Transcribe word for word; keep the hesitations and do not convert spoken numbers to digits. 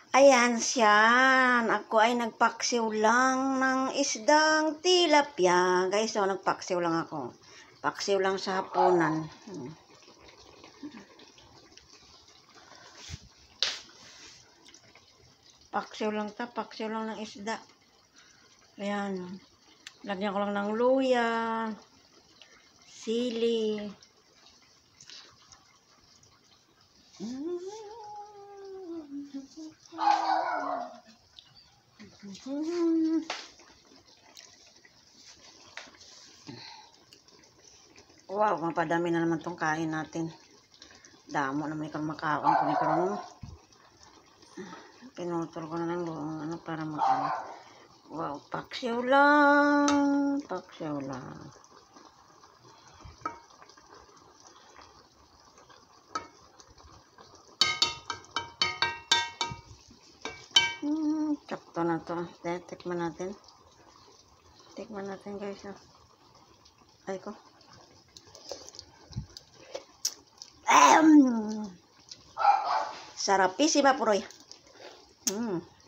Ayan siyan. Ako ay nagpaksiw lang ng isdang tilapia. Guys, so nagpaksiw lang ako. Paksiw lang sa hapunan. Hmm. Paksiw lang ta, paksiw lang ng isda. Ayan. Lagyan ko lang ng luya, sili. Wow, mapadami na naman tong kain natin. Damo naman ikang makaon kung ikaw. Pinutol ko na lang buong ano para mag-ano. Wow, paksiw lang. Paksiw lang. Hmm, sakto na to. Tikman natin. Tikman natin guys. Oh. Ay ko. Um, sarapísima, Puroy. Mm.